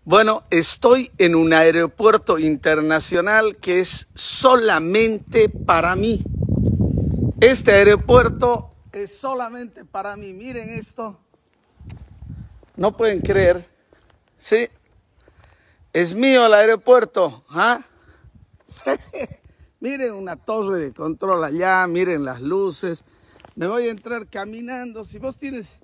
Bueno, estoy en un aeropuerto internacional que es solamente para mí. Este aeropuerto es solamente para mí. Miren esto. No pueden creer. Sí. Es mío el aeropuerto. ¿Ah? Miren una torre de control allá. Miren las luces. Me voy a entrar caminando. Si vos tienes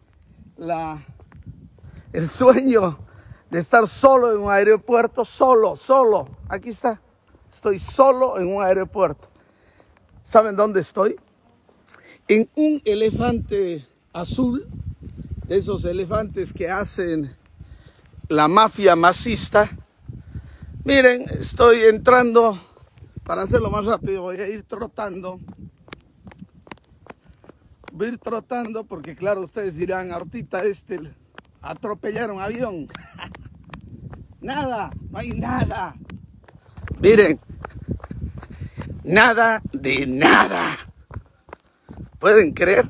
el sueño de estar solo en un aeropuerto, solo. Aquí está. Estoy solo en un aeropuerto. ¿Saben dónde estoy? En un elefante azul, de esos elefantes que hacen la mafia masista. Miren, estoy entrando, para hacerlo más rápido, voy a ir trotando. Voy a ir trotando porque, claro, ustedes dirán, ahorita atropellaron un avión. Nada, no hay nada. Miren, nada de nada. ¿Pueden creer?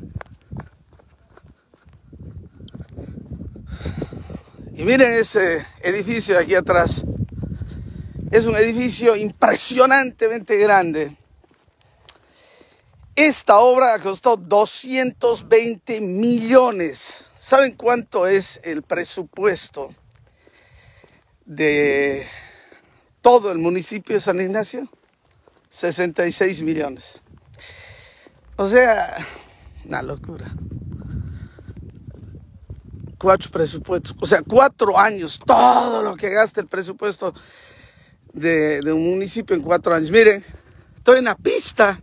Y miren ese edificio de aquí atrás. Es un edificio impresionantemente grande. Esta obra costó 220 millones. ¿Saben cuánto es el presupuesto de todo el municipio de San Ignacio? 66 millones. O sea, una locura. 4 presupuestos, o sea, 4 años, todo lo que gasta el presupuesto de un municipio en 4 años. Miren, estoy en la pista.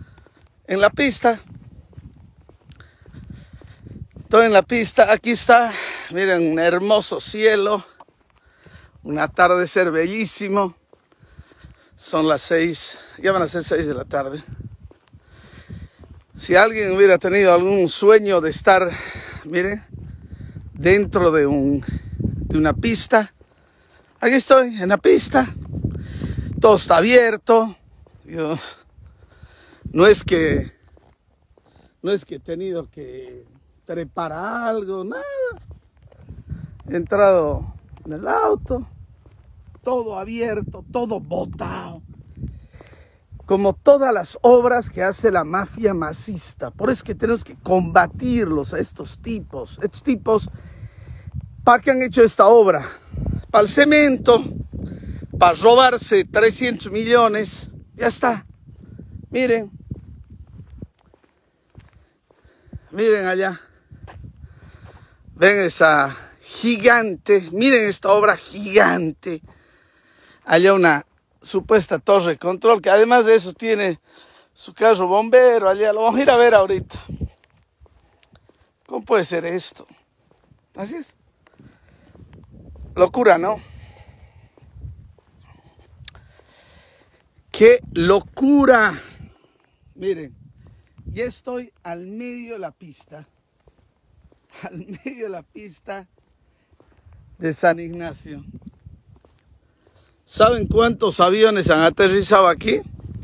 Estoy en la pista, aquí está. Miren, un hermoso cielo. Un atardecer bellísimo. Son las 6, ya van a ser 6 de la tarde. Si alguien hubiera tenido algún sueño de estar, miren, dentro de una pista, aquí estoy, en la pista. Todo está abierto. No es que he tenido que trepar algo, nada. He entrado en el auto, todo abierto, todo botado. Como todas las obras que hace la mafia masista. Por eso es que tenemos que combatirlos a estos tipos. Estos tipos, ¿para qué han hecho esta obra? Para el cemento, para robarse 300 millones. Ya está. Miren. Miren allá. Ven esa gigante. Miren esta obra gigante. Allá una supuesta torre de control, que además de eso tiene su carro bombero allá. Lo vamos a ir a ver ahorita. ¿Cómo puede ser esto? Así es. Locura, ¿no? ¡Qué locura! Miren, ya estoy al medio de la pista. Al medio de la pista de San Ignacio. ¿Saben cuántos aviones han aterrizado aquí?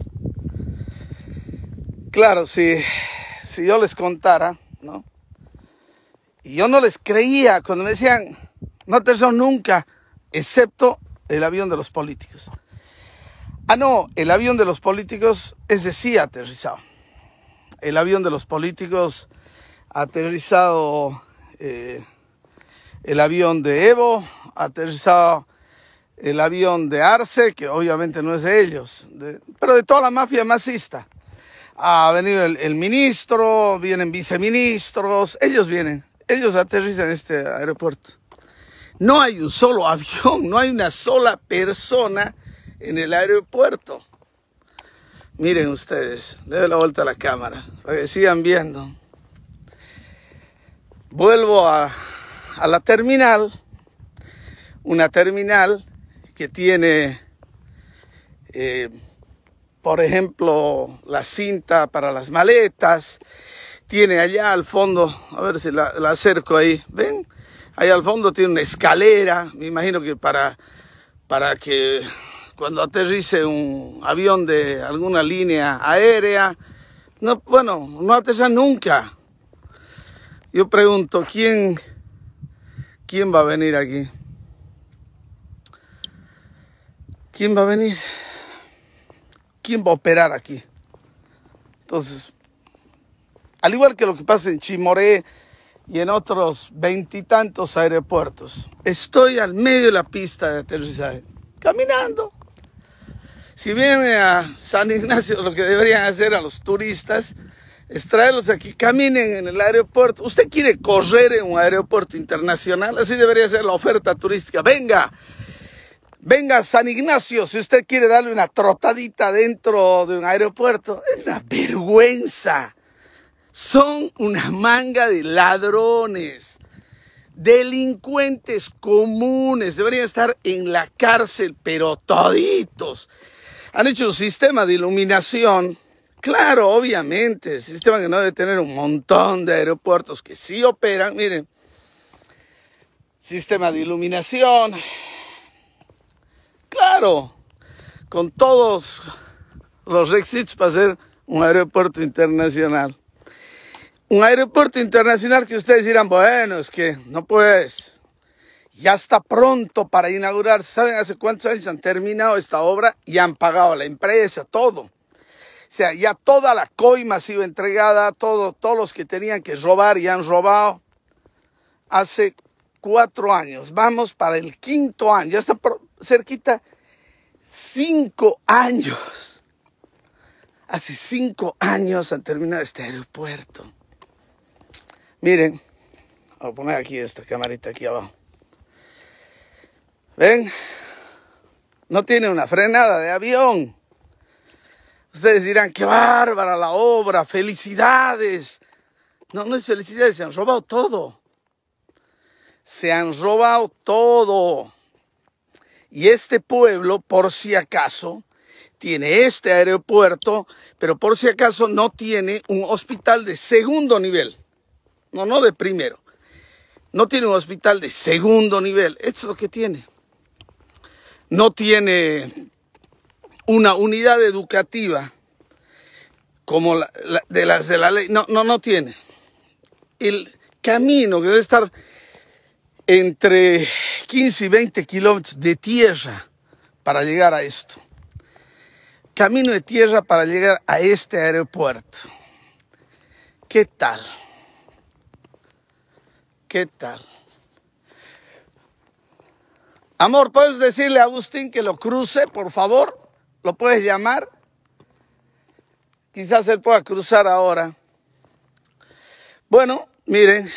Claro, si yo les contara, ¿no? Y yo no les creía cuando me decían, no aterrizó nunca, excepto el avión de los políticos. Ah, no, el avión de los políticos, ese sí ha aterrizado. El avión de los políticos ha aterrizado, el avión de Evo, ha aterrizado el avión de Arce, que obviamente no es de ellos, pero de toda la mafia masista. Ha venido el ministro, vienen viceministros, ellos aterrizan en este aeropuerto. No hay un solo avión, no hay una sola persona en el aeropuerto. Miren ustedes, le doy la vuelta a la cámara para que sigan viendo. Vuelvo a la terminal, una terminal que tiene, por ejemplo, la cinta para las maletas. Tiene allá al fondo, a ver si la acerco ahí, ¿ven? Ahí al fondo tiene una escalera, me imagino que para que cuando aterrice un avión de alguna línea aérea, no aterriza nunca. Yo pregunto, ¿quién va a venir aquí? ¿quién va a venir? ¿Quién va a operar aquí? Entonces, al igual que lo que pasa en Chimoré y en otros 20 y tantos aeropuertos, estoy al medio de la pista de aterrizaje, caminando. Si vienen a San Ignacio, lo que deberían hacer a los turistas es traerlos aquí, caminen en el aeropuerto. ¿Usted quiere correr en un aeropuerto internacional? Así debería ser la oferta turística. Venga a San Ignacio si usted quiere darle una trotadita dentro de un aeropuerto. Es una vergüenza. Son una manga de ladrones, delincuentes comunes. Deberían estar en la cárcel, pero toditos. Han hecho un sistema de iluminación. Claro, obviamente, sistema que no debe tener un montón de aeropuertos que sí operan. Miren, sistema de iluminación. Claro, con todos los requisitos para ser un aeropuerto internacional. Un aeropuerto internacional que ustedes dirán, bueno, es que no puedes. Ya está pronto para inaugurar. ¿Saben hace cuántos años han terminado esta obra? Y han pagado a la empresa, todo. O sea, ya toda la coima ha sido entregada, todos los que tenían que robar y han robado hace 4 años. Vamos para el 5.º año, ya está cerquita 5 años. Hace 5 años han terminado este aeropuerto. Miren, voy a poner aquí esta camarita aquí abajo. ¿Ven? No tiene una frenada de avión. Ustedes dirán, qué bárbara la obra, felicidades. No, no es felicidades, se han robado todo. Se han robado todo. Y este pueblo, por si acaso, tiene este aeropuerto, pero por si acaso no tiene un hospital de segundo nivel. No de primero. No tiene un hospital de segundo nivel. Esto es lo que tiene. No tiene una unidad educativa como las de la ley. No tiene. El camino que debe estar entre 15 y 20 kilómetros de tierra para llegar a esto. Camino de tierra para llegar a este aeropuerto. ¿Qué tal? ¿Qué tal? Amor, ¿puedes decirle a Agustín que lo cruce, por favor? ¿Lo puedes llamar? Quizás él pueda cruzar ahora. Bueno, miren.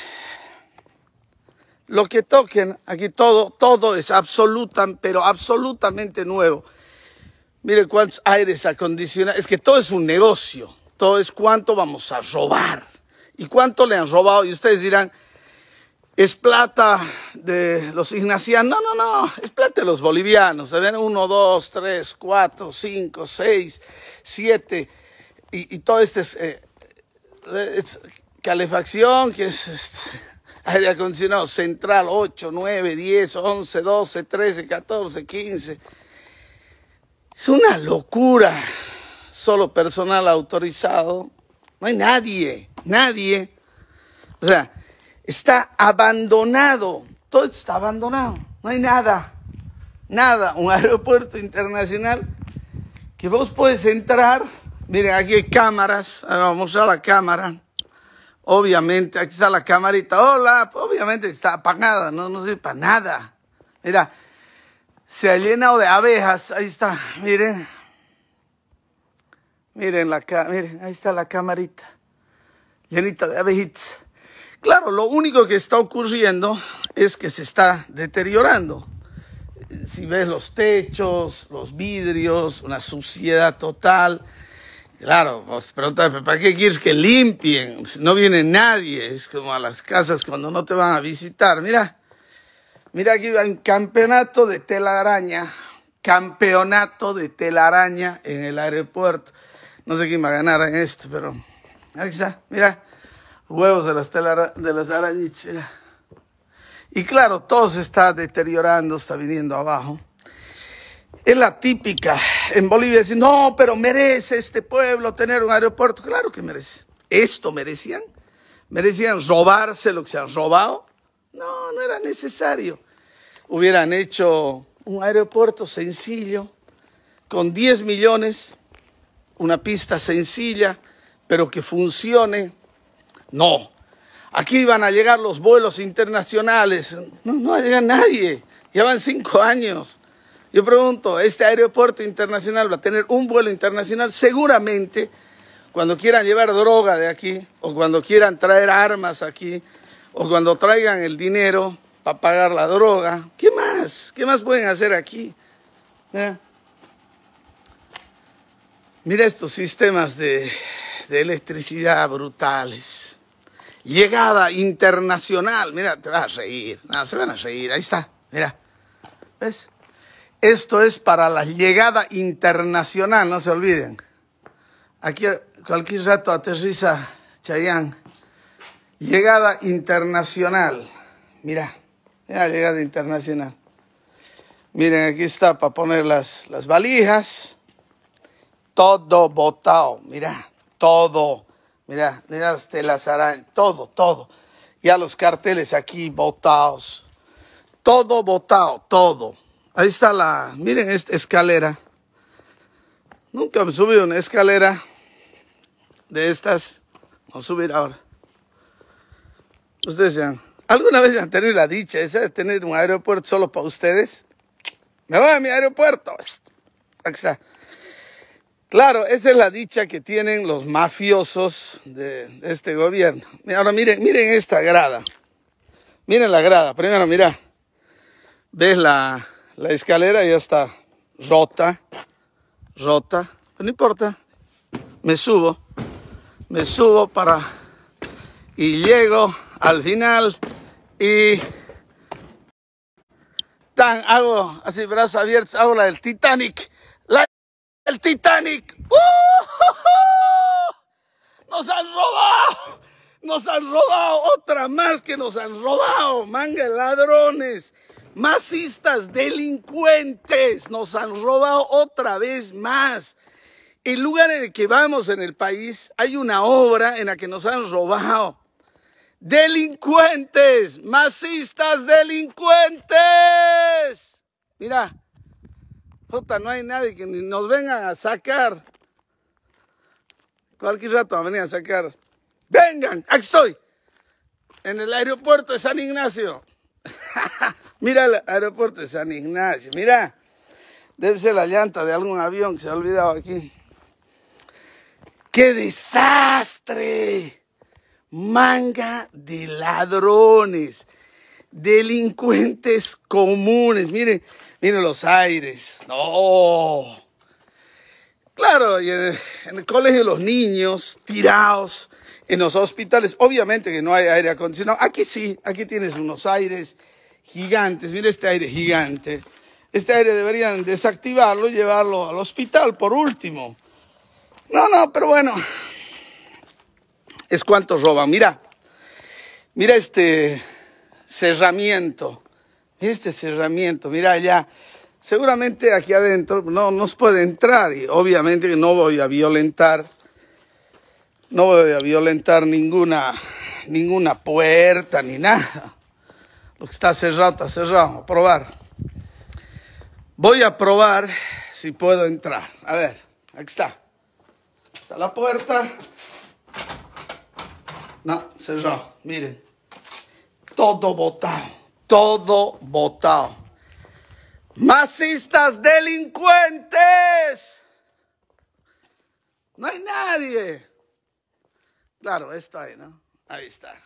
Lo que toquen, aquí todo es pero absolutamente nuevo. Miren cuántos aires acondicionados. Es que todo es un negocio. Todo es cuánto vamos a robar. ¿Y cuánto le han robado? Y ustedes dirán, es plata de los ignacianos. No, es plata de los bolivianos. Se ven 1, 2, 3, 4, 5, 6, 7. Y todo este es calefacción, que es aire acondicionado central, 8, 9, 10, 11, 12, 13, 14, 15. Es una locura. Solo personal autorizado. No hay nadie. O sea, está abandonado. Todo está abandonado. No hay nada. Un aeropuerto internacional que vos puedes entrar. Miren, aquí hay cámaras. Vamos a mostrar la cámara. Obviamente, aquí está la camarita. Hola, obviamente está apagada, no sirve para nada. Mira, se ha llenado de abejas. Ahí está, miren. Miren, ahí está la camarita. Llenita de abejitas. Claro, lo único que está ocurriendo es que se está deteriorando. Si ves los techos, los vidrios, una suciedad total. Claro, vos preguntas, ¿para qué quieres que limpien? No viene nadie, es como a las casas cuando no te van a visitar. Mira aquí hay un campeonato de telaraña en el aeropuerto. No sé quién va a ganar en esto, pero aquí está, mira, huevos de las arañitas, mira. Y claro, todo se está deteriorando, está viniendo abajo. Es la típica en Bolivia decir, no, pero merece este pueblo tener un aeropuerto. Claro que merece. ¿Esto merecían? ¿Merecían robarse lo que se han robado? No era necesario. Hubieran hecho un aeropuerto sencillo, con 10 millones, una pista sencilla, pero que funcione. No, aquí van a llegar los vuelos internacionales. No va a llegar nadie, ya van 5 años. Yo pregunto, ¿este aeropuerto internacional va a tener un vuelo internacional? Seguramente, cuando quieran llevar droga de aquí, o cuando quieran traer armas aquí, o cuando traigan el dinero para pagar la droga. ¿Qué más? ¿Qué más pueden hacer aquí? Mira estos sistemas de electricidad brutales. Llegada internacional. Mira, te vas a reír. No, se van a reír. Ahí está. Mira. ¿Ves? Esto es para la llegada internacional, no se olviden. Aquí cualquier rato aterriza Chayán. Llegada internacional. Mira, llegada internacional. Miren, aquí está para poner las valijas. Todo botado, mira, todo. Mira las telas arañas, todo. Ya los carteles aquí botados. Todo botado, todo. Ahí está miren esta escalera. Nunca me subí a una escalera de estas. Vamos a subir ahora. Ustedes ¿alguna vez han tenido la dicha esa de tener un aeropuerto solo para ustedes? Me voy a mi aeropuerto. Aquí está. Claro, esa es la dicha que tienen los mafiosos de este gobierno. Ahora miren esta grada. Miren la grada. Primero, mira. ¿Ves la escalera? Ya está rota. Pero no importa. Me subo y llego al final y hago así brazos abiertos, hago la del Titanic. El Titanic. Nos han robado. Nos han robado. Otra más que nos han robado. Manga de ladrones. Masistas, delincuentes. Nos han robado otra vez más. El lugar en el que vamos en el país, hay una obra en la que nos han robado. Delincuentes. Masistas, delincuentes. Mira. Jota, no hay nadie que nos vengan a sacar. Cualquier rato van a venir a sacar. ¡Vengan! ¡Aquí estoy! En el aeropuerto de San Ignacio. Mira el aeropuerto de San Ignacio. Mira. Debe ser la llanta de algún avión que se ha olvidado aquí. ¡Qué desastre! Manga de ladrones. Delincuentes comunes. Miren los aires. No. Claro, y en el colegio de los niños, tirados, en los hospitales, obviamente que no hay aire acondicionado. Aquí sí, aquí tienes unos aires gigantes. Mira este aire gigante. Este aire deberían desactivarlo y llevarlo al hospital por último. No, pero bueno. Es cuánto roban. Mira este cerramiento. Mira allá. Seguramente aquí adentro no nos puede entrar y obviamente que no voy a violentar ninguna puerta ni nada. Lo que está cerrado, está cerrado. A probar. Voy a probar si puedo entrar. A ver, aquí está. Está la puerta. No, cerrado. Miren. Todo botado. Masistas delincuentes. No hay nadie. Claro, está ahí, ¿no? Ahí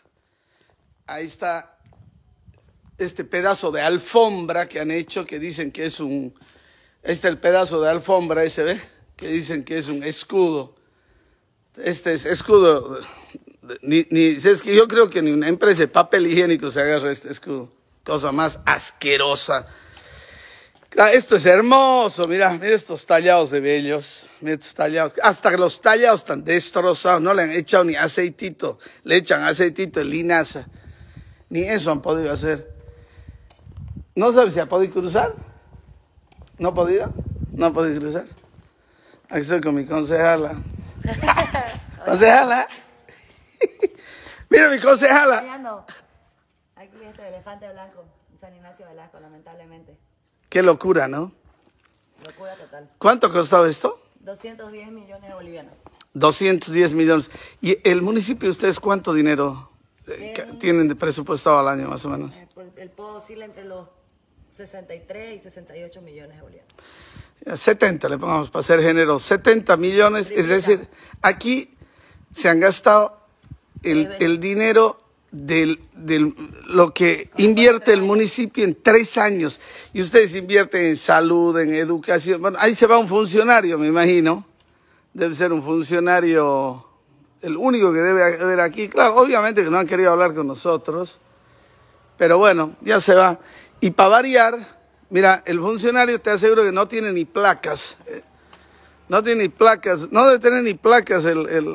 está este pedazo de alfombra que han hecho, que dicen que es un... Este es el pedazo de alfombra, ese, ¿ve? Que dicen que es un escudo. Este es escudo... es que yo creo que ni una empresa de papel higiénico se agarra este escudo. Cosa más asquerosa. Esto es hermoso, mira estos tallados de bellos, mira estos tallados, hasta que los tallados están destrozados, no le han echado ni aceitito, le echan aceitito de linaza, ni eso han podido hacer. ¿No sabes si ha podido cruzar? ¿No ha podido? ¿No ha podido cruzar? Aquí estoy con mi concejala. ¿Concejala? Mira mi concejala. Aquí este elefante blanco, San Ignacio Velasco, lamentablemente. Qué locura, ¿no? Locura total. ¿Cuánto costaba esto? 210 millones de bolivianos. 210 millones. ¿Y el municipio, ustedes cuánto dinero tienen de presupuestado al año, más o menos? El POD oscila entre los 63 y 68 millones de bolivianos. 70, le pongamos para ser generosos. 70 millones, es decir, aquí se han gastado el dinero de lo que invierte el municipio en 3 años. Y ustedes invierten en salud, en educación. Bueno, ahí se va un funcionario, me imagino. Debe ser un funcionario, el único que debe haber aquí. Claro, obviamente que no han querido hablar con nosotros. Pero bueno, ya se va. Y para variar, mira, el funcionario te aseguro que no tiene ni placas. No tiene ni placas, no debe tener ni placas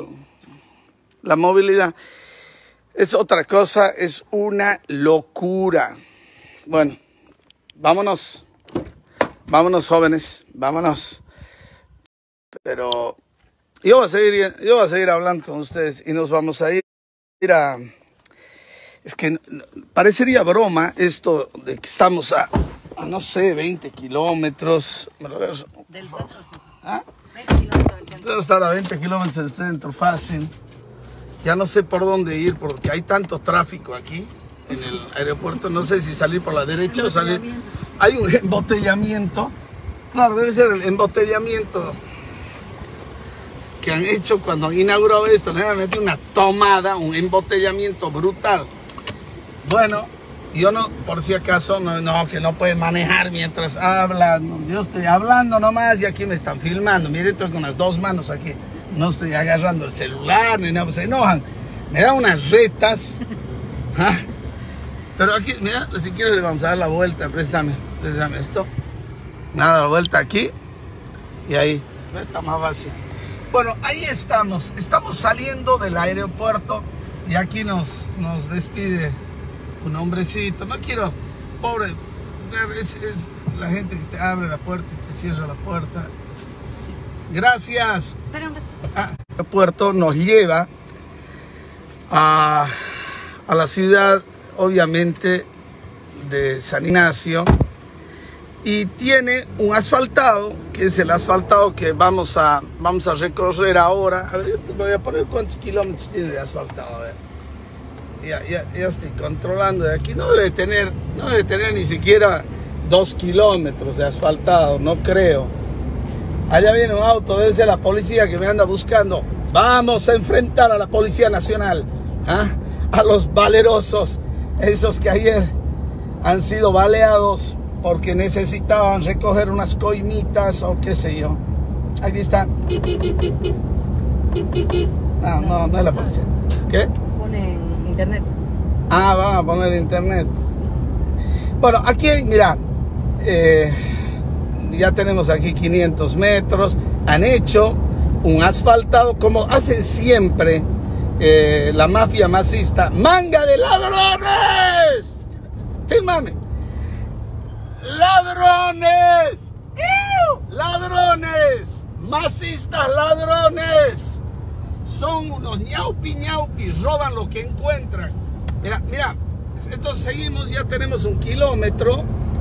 la movilidad. Es otra cosa, es una locura. Bueno, vámonos. Vámonos, jóvenes, vámonos. Pero yo voy a seguir hablando con ustedes y nos vamos a ir a... Es que parecería broma esto de que estamos a no sé, 20 kilómetros. Del centro, sí. ¿Ah? 20 kilómetros del centro. Debo estar a 20 kilómetros del centro, fácil. Ya no sé por dónde ir porque hay tanto tráfico aquí en el aeropuerto. No sé si salir por la derecha o salir... Hay un embotellamiento. Claro, debe ser el embotellamiento que han hecho cuando han inaugurado esto. Le han metido una tomada, un embotellamiento brutal. Bueno, yo no, por si acaso, que no puede manejar mientras habla. No, yo estoy hablando nomás y aquí me están filmando. Miren, estoy con las 2 manos aquí. No estoy agarrando el celular ni nada. Se enojan. Me dan unas retas. ¿Ah? Pero aquí, mira, si quieres le vamos a dar la vuelta. Préstame esto. Nada, la vuelta aquí. Y ahí. Está más fácil. Bueno, ahí estamos. Estamos saliendo del aeropuerto. Y aquí nos despide un hombrecito. No quiero, pobre, es la gente que te abre la puerta y te cierra la puerta. Gracias. El aeropuerto nos lleva a la ciudad, obviamente, de San Ignacio. Y tiene un asfaltado, que es el asfaltado que vamos a recorrer ahora. A ver, yo te voy a poner cuántos kilómetros tiene de asfaltado. A ver. Ya estoy controlando de aquí. No debe tener ni siquiera 2 kilómetros de asfaltado, no creo. Allá viene un auto, debe ser la policía que me anda buscando. Vamos a enfrentar a la Policía Nacional, ¿ah? A los valerosos, esos que ayer han sido baleados porque necesitaban recoger unas coimitas o qué sé yo. Aquí está. No es la policía. ¿Qué? Ponen internet. Ah, van a poner internet. Bueno, aquí, mira, ya tenemos aquí 500 metros. Han hecho un asfaltado como hacen siempre la mafia masista. ¡Manga de ladrones! ¡Fírmame! ¡Ladrones! ¡Ladrones! ¡Masistas ladrones! Son unos ñaupi, roban lo que encuentran. Mira, entonces seguimos, ya tenemos un kilómetro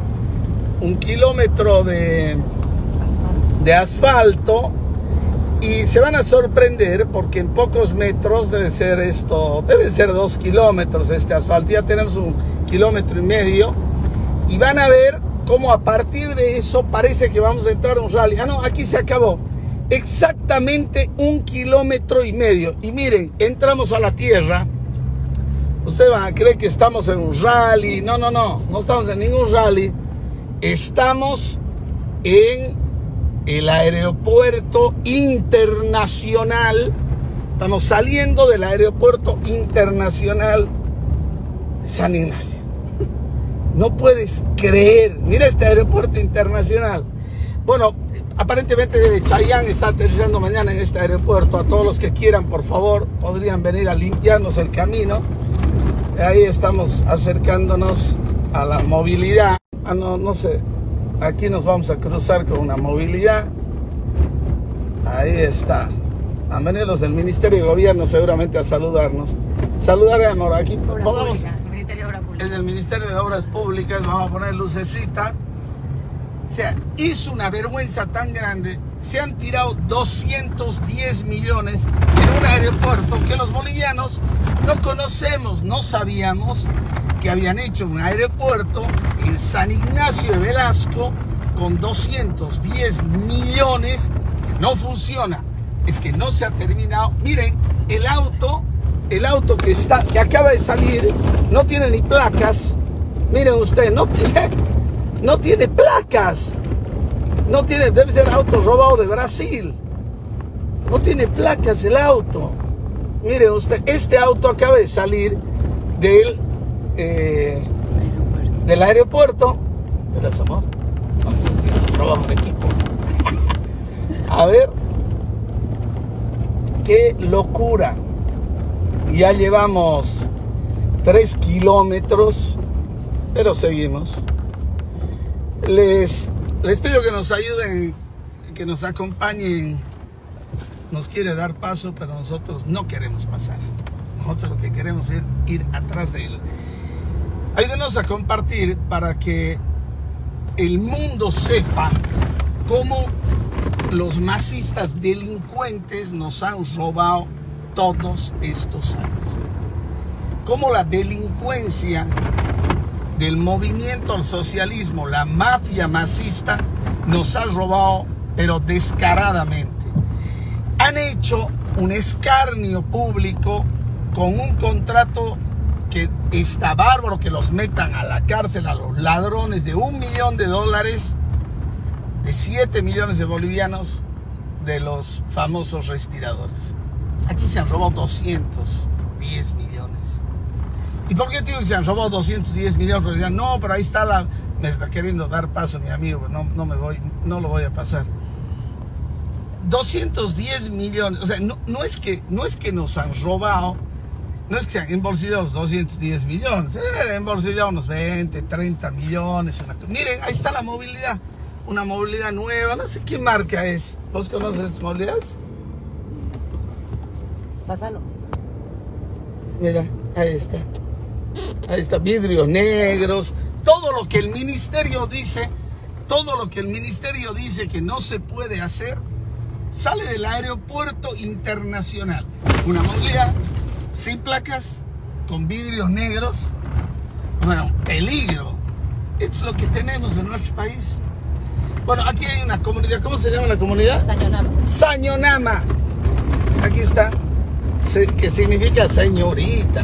de asfalto y se van a sorprender porque en pocos metros debe ser 2 kilómetros este asfalto. Ya tenemos 1,5 kilómetros y van a ver cómo a partir de eso parece que vamos a entrar a un rally. Ah, no, aquí se acabó. Exactamente 1,5 kilómetros. Y miren, entramos a la tierra. Ustedes van a creer que estamos en un rally. No estamos en ningún rally. Estamos en el aeropuerto internacional. Estamos saliendo del aeropuerto internacional de San Ignacio. No puedes creer. Mira este aeropuerto internacional. Bueno, aparentemente Chayanne está aterrizando mañana en este aeropuerto. A todos los que quieran, por favor, podrían venir a limpiarnos el camino. Ahí estamos acercándonos a la movilidad. No sé. Aquí nos vamos a cruzar con una movilidad. Ahí está. Han venido los del Ministerio de Gobierno seguramente a saludarnos. Saludaremos aquí. Ministerio de Obras Públicas. Es del Ministerio de Obras Públicas. Vamos a poner lucecita. O sea, es una vergüenza tan grande. Se han tirado 210 millones en un aeropuerto que los bolivianos no conocemos, no sabíamos que habían hecho un aeropuerto en San Ignacio de Velasco con 210 millones que no funciona. Es que no se ha terminado. Miren, el auto que acaba de salir no tiene ni placas. Miren ustedes, no tiene placas. No tiene, debe ser auto robado de Brasil. No tiene placas el auto. Mire usted, este auto acaba de salir del aeropuerto. ¿Verás, amor? Vamos a decir, robamos un equipo. A ver. ¡Qué locura! Ya llevamos 3 kilómetros, pero seguimos. Les pido que nos ayuden, que nos acompañen. Nos quiere dar paso, pero nosotros no queremos pasar. Nosotros lo que queremos es ir atrás de él. Ayúdenos a compartir para que el mundo sepa cómo los masistas delincuentes nos han robado todos estos años. Cómo la delincuencia del movimiento al socialismo, la mafia masista, nos ha robado, pero descaradamente. Han hecho un escarnio público con un contrato que está bárbaro, que los metan a la cárcel a los ladrones de $1 millón, de 7 millones de bolivianos, de los famosos respiradores. Aquí se han robado 210 millones. ¿Y por qué digo que se han robado 210 millones? Porque dirán, no, pero ahí está me está queriendo dar paso mi amigo, no lo voy a pasar. 210 millones, o sea, no es que nos han robado, no es que se han embolsillado los 210 millones, se deben embolsillado unos 20, 30 millones. Miren, ahí está la movilidad, una movilidad nueva, no sé qué marca es. ¿Vos conoces movilidades? Pásalo. Mira, ahí está, vidrios negros, todo lo que el ministerio dice que no se puede hacer, sale del aeropuerto internacional. Una movilidad sin placas, con vidrios negros. Bueno, peligro. Es lo que tenemos en nuestro país. Bueno, aquí hay una comunidad. ¿Cómo se llama la comunidad? Sañonama. Sañonama. Aquí está. Que significa señorita.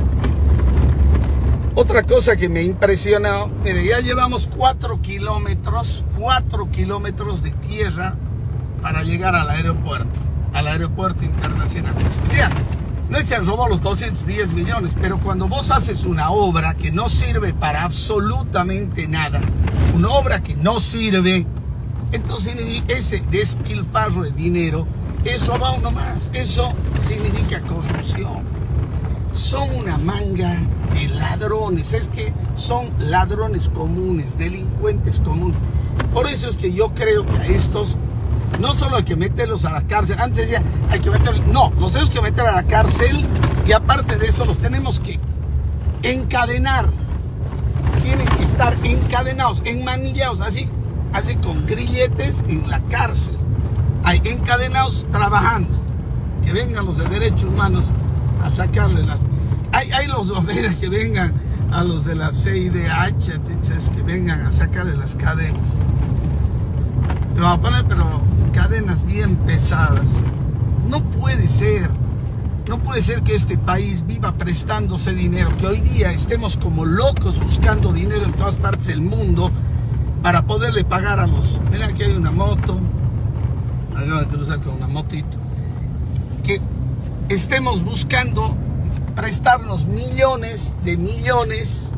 Otra cosa que me ha impresionado. Mire, ya llevamos 4 kilómetros de tierra para llegar al aeropuerto internacional. Vean, no se han robado los 210 millones, pero cuando vos haces una obra que no sirve para absolutamente nada, una obra que no sirve, entonces ese despilfarro de dinero es robado nomás. Eso significa corrupción. Son una manga de ladrones, es que son ladrones comunes, delincuentes comunes. Por eso es que yo creo que a estos no solo hay que meterlos a la cárcel. Antes decía, hay que meterlos. No, los tenemos que meter a la cárcel y aparte de eso los tenemos que encadenar. Tienen que estar encadenados, enmanillados, así con grilletes en la cárcel. Hay encadenados trabajando. Que vengan los de derechos humanos a sacarle las... Hay los bomberos que vengan, a los de la CIDH, que vengan a sacarle las cadenas. Le vamos a poner, pero cadenas bien pesadas. No puede ser que este país viva prestándose dinero, que hoy día estemos como locos buscando dinero en todas partes del mundo para poderle pagar a los... Mira, aquí hay una moto, acabo de cruzar con una motito, que estemos buscando prestarnos millones de millones.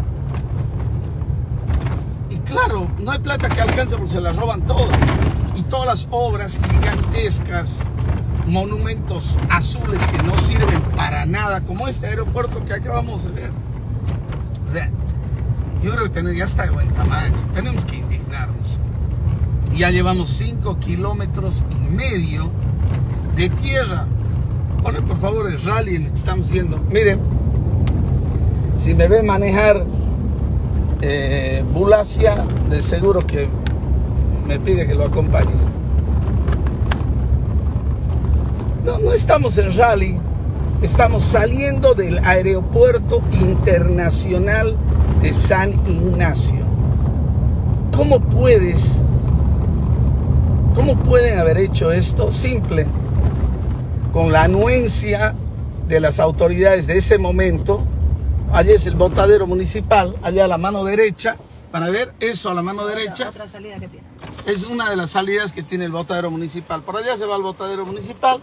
Y claro, no hay plata que alcance porque se las roban todas. Y todas las obras gigantescas, monumentos azules que no sirven para nada, como este aeropuerto que acabamos de ver. O sea, yo creo que ya está de buen tamaño. Tenemos que indignarnos. Y ya llevamos 5 kilómetros y medio de tierra. Ponen por favor el rally en el que estamos yendo. Miren, si me ve manejar Bulacia, de seguro que me pide que lo acompañe. No estamos en rally, estamos saliendo del aeropuerto internacional de San Ignacio. ¿Cómo pueden haber hecho esto? Simple, con la anuencia de las autoridades de ese momento. Allá es el botadero municipal, allá a la mano derecha. Para ver eso a la mano derecha. Otra salida que tiene. Es una de las salidas que tiene el botadero municipal. Por allá se va el botadero municipal.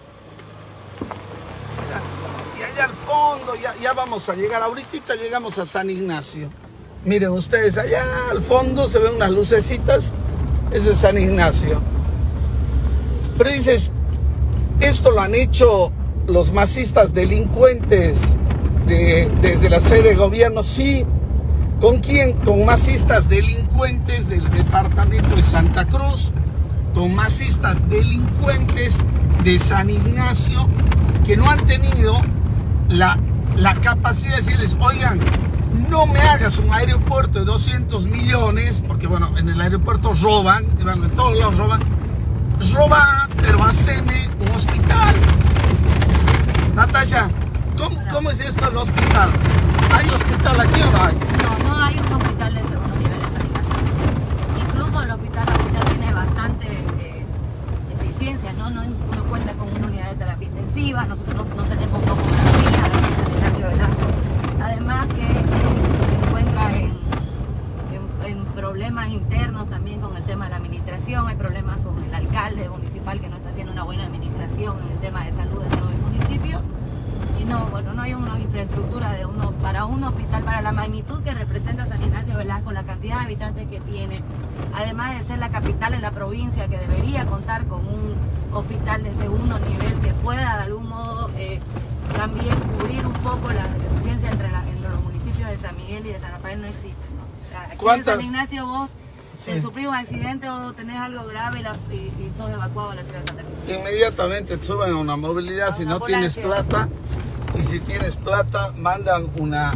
Y allá al fondo, ya vamos a llegar. Ahorita llegamos a San Ignacio. Miren ustedes, allá al fondo se ven unas lucecitas. Eso es San Ignacio. Pero dices, esto lo han hecho los masistas delincuentes desde la sede de gobierno. Sí. ¿Con quién? Con masistas delincuentes del departamento de Santa Cruz, con masistas delincuentes de San Ignacio, que no han tenido la capacidad de decirles, oigan, no me hagas un aeropuerto de 200 millones, porque bueno, en el aeropuerto roban, bueno, en todos lados roban, pero haceme un hospital. Natasha, ¿cómo es esto el hospital? ¿Hay hospital aquí o no hay? No hay un hospital de segundo nivel en San Ignacio. Incluso el hospital ahorita tiene bastante deficiencias, ¿no? No cuenta con una unidad de terapia intensiva, nosotros no tenemos tomografía en San Ignacio Velasco. Además que se encuentra en problemas internos también con el tema de la administración, hay problemas con el alcalde municipal que no está haciendo una buena administración en el tema de salud dentro del municipio. Y no hay una infraestructura para un hospital, para la magnitud que representa San Ignacio Velasco, la cantidad de habitantes que tiene, además de ser la capital en la provincia que debería contar con un hospital de segundo nivel que pueda de algún modo también cubrir un poco las deficiencias entre los municipios de San Miguel y de San Rafael no existen, ¿no? O sea, aquí en San Ignacio vos te sufrís un accidente o tenés algo grave y sos evacuado a la ciudad de Santa Cruz. Inmediatamente te suben a una movilidad, si no tienes plata. Y si tienes plata, mandan una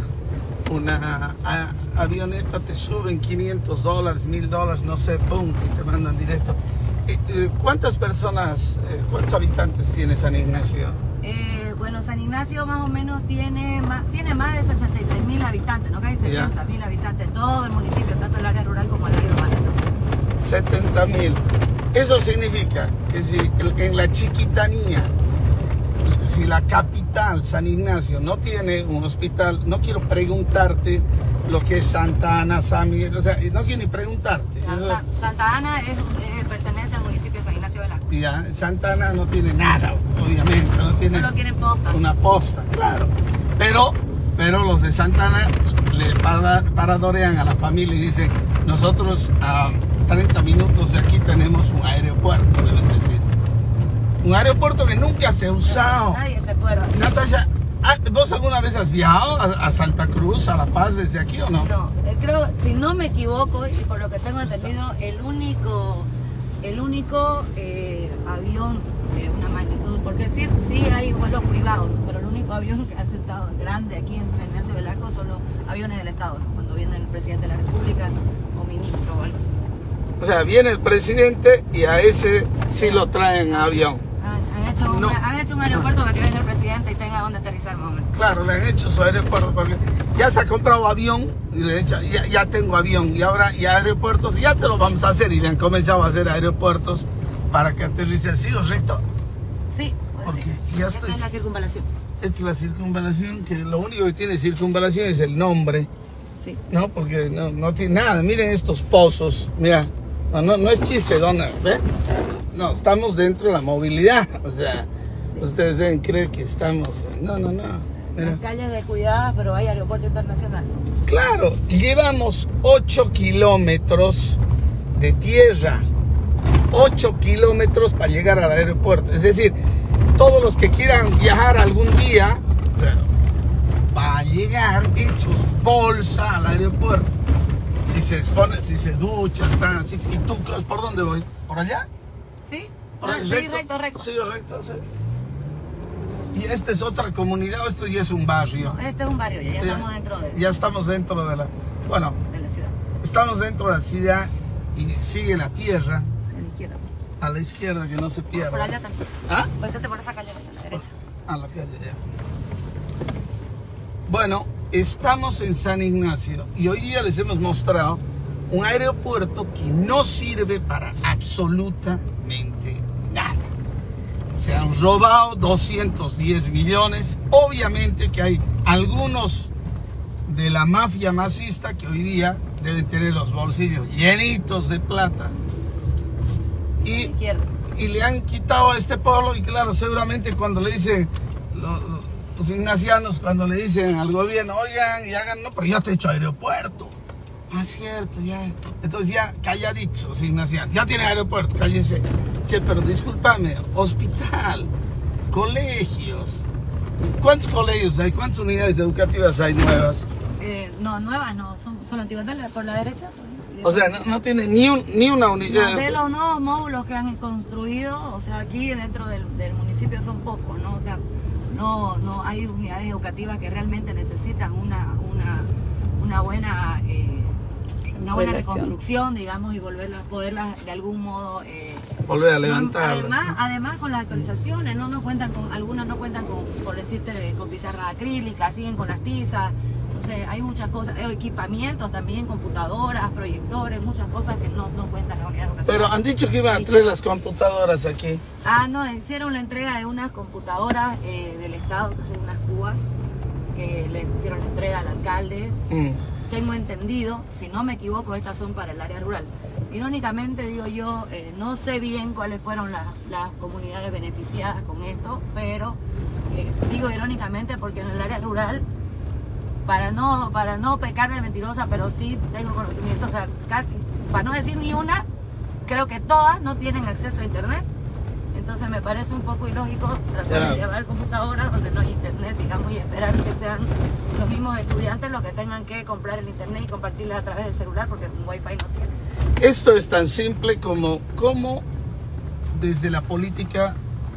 avioneta, te suben $500, $1000, no sé, pum, y te mandan directo. ¿Cuántas personas, cuántos habitantes tiene San Ignacio? Bueno, San Ignacio más o menos tiene más de 63.000 habitantes, ¿no? Casi 70.000 habitantes en todo el municipio, tanto el área rural como el área urbana. 70.000. Eso significa que si en la chiquitanía, si la capital, San Ignacio, no tiene un hospital, no quiero preguntarte lo que es Santa Ana, San Miguel, o sea, no quiero ni preguntarte. Santa Ana pertenece al municipio de San Ignacio Velasco. Ya, Santa Ana no tiene nada, obviamente, no tiene. Solo tienen postas. Una posta, claro. Pero los de Santa Ana le paradorean a la familia y dicen, nosotros a 30 minutos de aquí tenemos un aeropuerto, deben decir. Un aeropuerto que nunca se ha usado. Nadie se acuerda. Natasha, ¿vos alguna vez has viajado a Santa Cruz, a La Paz, desde aquí o no? No, creo, si no me equivoco, y por lo que tengo entendido, el único avión de una magnitud, porque sí hay vuelos privados, pero el único avión que ha sentado grande aquí en San Ignacio Velasco son los aviones del Estado, ¿no? Cuando viene el presidente de la República o ministro o algo así. O sea, viene el presidente y a ese sí lo traen a avión. Han hecho un aeropuerto para que venga el presidente y tenga donde aterrizar más o menos. Claro, le han hecho su aeropuerto porque ya se ha comprado avión y le han dicho, ya tengo avión y ahora y aeropuertos, ya te lo vamos a hacer y le han comenzado a hacer aeropuertos para que aterrice. ¿Sigo recto? Sí, porque sí. Esta es la circunvalación. Esta es la circunvalación, que lo único que tiene circunvalación es el nombre. Sí. No, porque no tiene nada. Miren estos pozos, mira, no es chiste, dona, ¿ve? No, estamos dentro de la movilidad, o sea, ustedes deben creer que estamos... No. Las calles descuidadas, pero hay aeropuerto internacional. Claro, llevamos 8 kilómetros de tierra, 8 kilómetros para llegar al aeropuerto. Es decir, todos los que quieran viajar algún día, o sea, van a llegar hechos bolsa al aeropuerto. Si se duchan, están así. ¿Y tú por dónde voy? ¿Por allá? Sí, recto. Sí, recto, sí. Y esta es otra comunidad, esto ya es un barrio. No, este es un barrio, ya estamos dentro de... Ya estamos dentro de la... Bueno, de la ciudad. Estamos dentro de la ciudad y sigue la tierra. A la izquierda, que no se pierda. Por allá también. ¿Ah? Vuéltate por esa calle, a la derecha. A la calle, ya. Bueno, estamos en San Ignacio y hoy día les hemos mostrado un aeropuerto que no sirve para absolutamente nada. Se han robado 210 millones. Obviamente que hay algunos de la mafia masista que hoy día deben tener los bolsillos llenitos de plata. Y le han quitado a este pueblo. Y claro, seguramente cuando le dicen los ignacianos, cuando le dicen al gobierno, oigan, y hagan, no, pero ya te he hecho aeropuerto. Ah, cierto, ya. Entonces ya calladitos los ignacianos. Ya tiene aeropuerto, cállense. Che, pero discúlpame, hospital, colegios. ¿Cuántos colegios hay? ¿Cuántas unidades educativas hay nuevas? No, nuevas no, son antiguas. Dale por la derecha. O sea, no tiene ni una unidad. De los nuevos módulos que han construido, o sea, aquí dentro del municipio son pocos, ¿no? O sea, no hay unidades educativas que realmente necesitan una buena reconstrucción, digamos, y poderlas de algún modo volver a levantar. Además con las actualizaciones, algunas no cuentan con, por decirte, con pizarras acrílicas, siguen con las tizas. Entonces hay muchas cosas, equipamientos también, computadoras, proyectores, muchas cosas que no cuentan en la unidad educativa. Pero han dicho que iban a traer las computadoras aquí. No, hicieron la entrega de unas computadoras del Estado, que son unas cubas, que le hicieron la entrega al alcalde. Tengo entendido, si no me equivoco, estas son para el área rural. Irónicamente, digo yo, no sé bien cuáles fueron las comunidades beneficiadas con esto, pero digo irónicamente porque en el área rural, para no pecar de mentirosa, pero sí tengo conocimiento, o sea, casi, para no decir ni una, creo que todas no tienen acceso a internet. Entonces me parece un poco ilógico tratar de llevar computadoras donde no hay internet, digamos, y esperar que sean los mismos estudiantes los que tengan que comprar el internet y compartirla a través del celular, porque un wifi no tiene. Esto es tan simple como desde la política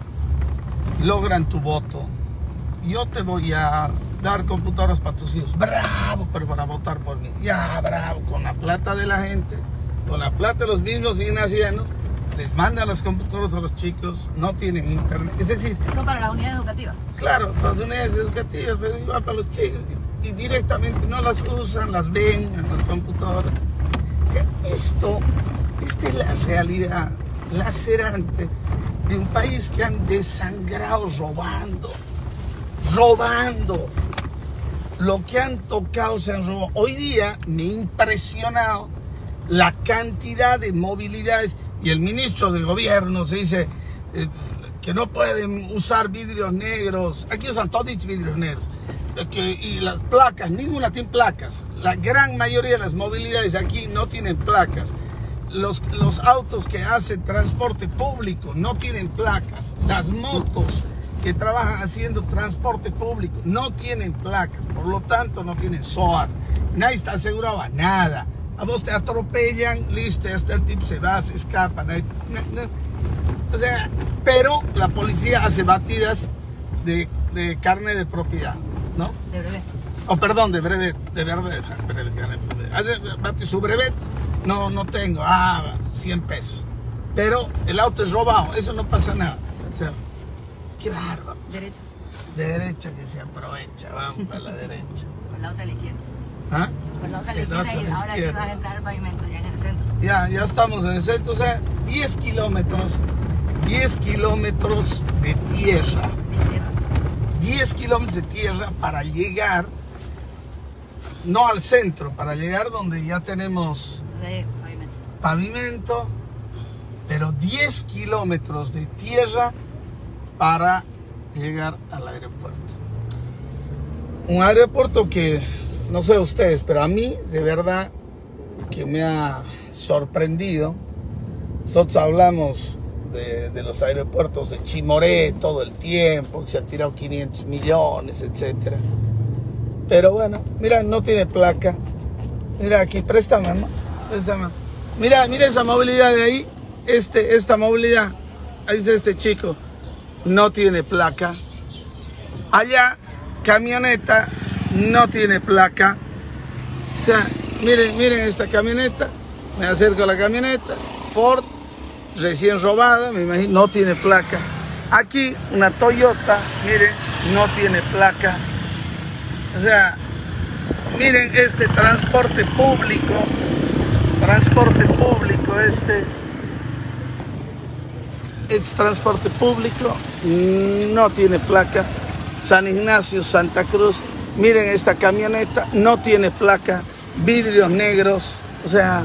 logran tu voto. Yo te voy a dar computadoras para tus hijos. Bravo, pero para votar por mí. Ya, bravo, con la plata de la gente, con la plata de los mismos ignacianos, les mandan las computadoras a los chicos, no tienen internet. Es decir, son para la unidad educativa. Claro, para las unidades educativas, pero igual para los chicos. Y directamente no las usan, las ven en las computadoras. O sea, esta es la realidad lacerante de un país que han desangrado robando. Lo que han tocado se han robado. Hoy día me ha impresionado la cantidad de movilidades. Y el ministro de gobierno se dice que no pueden usar vidrios negros. Aquí usan todos vidrios negros. Y las placas, ninguna tiene placas. La gran mayoría de las movilidades aquí no tienen placas. Los autos que hacen transporte público no tienen placas. Las motos que trabajan haciendo transporte público no tienen placas. Por lo tanto, no tienen SOAT. Nadie está asegurado a nada. A vos te atropellan, listo, hasta el tipo se va, se escapa. No. O sea, pero la policía hace batidas de carne de propiedad, ¿no? De brevet. Perdón, de brevet, de brevet. Hace su brevet, no tengo, 100 pesos. Pero el auto es robado, eso no pasa nada. O sea, qué bárbaro. Derecha. Derecha que se aprovecha, vamos a la derecha. Por la otra a la izquierda. ¿Ah? Por la otra a la izquierda y ahora sí vas a entrar al pavimento ya en el centro. Ya estamos en el centro, o sea, 10 kilómetros de tierra. 10 kilómetros de tierra para llegar, no al centro, para llegar donde ya tenemos pavimento, pero 10 kilómetros de tierra para llegar al aeropuerto. Un aeropuerto que, no sé ustedes, pero a mí de verdad que me ha sorprendido. Nosotros hablamos de los aeropuertos de Chimoré todo el tiempo, que se han tirado 500 millones, etc. Pero bueno, mira, no tiene placa. Mira aquí, préstame, ¿no? Préstame. Mira esa movilidad de ahí. Esta movilidad, ahí está este chico, no tiene placa. Allá, camioneta, no tiene placa. O sea, miren esta camioneta. Me acerco a la camioneta, Ford, recién robada, me imagino, no tiene placa. Aquí una Toyota, miren, no tiene placa. O sea, miren este transporte público este transporte público, no tiene placa. San Ignacio, Santa Cruz, miren esta camioneta, no tiene placa, vidrios negros, o sea,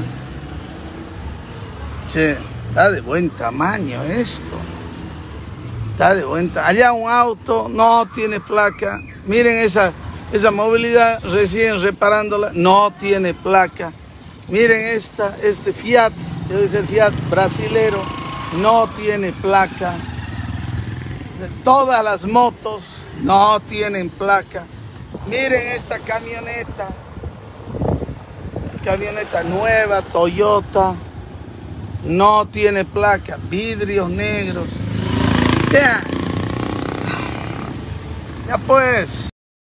che, está de buen tamaño esto. Está de buen tamaño. Allá un auto, no tiene placa. Miren esa movilidad recién reparándola, no tiene placa. Miren este Fiat, debe ser Fiat brasilero, no tiene placa. Todas las motos no tienen placa. Miren esta camioneta nueva, Toyota, no tiene placa, vidrios negros. O sea, ya pues,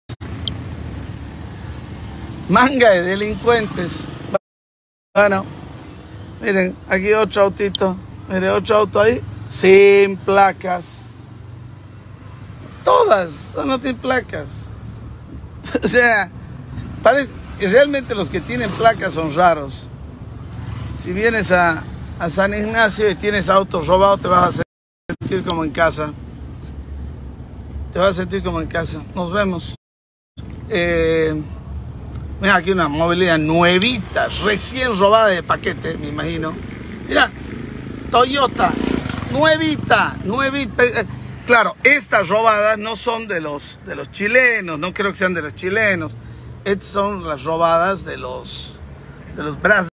manga de delincuentes. Bueno, miren, aquí otro autito, miren, otro auto ahí, sin placas. Todas no tienen placas. O sea, parece, realmente los que tienen placas son raros. Si vienes a San Ignacio y tienes auto robado, te vas a sentir como en casa. Te vas a sentir como en casa. Nos vemos. Mira aquí una movilidad nuevita, recién robada de paquete, me imagino. Mira, Toyota, nuevita. Claro, estas robadas no son de los chilenos, no creo que sean de los chilenos. Estas son las robadas de los brasileños.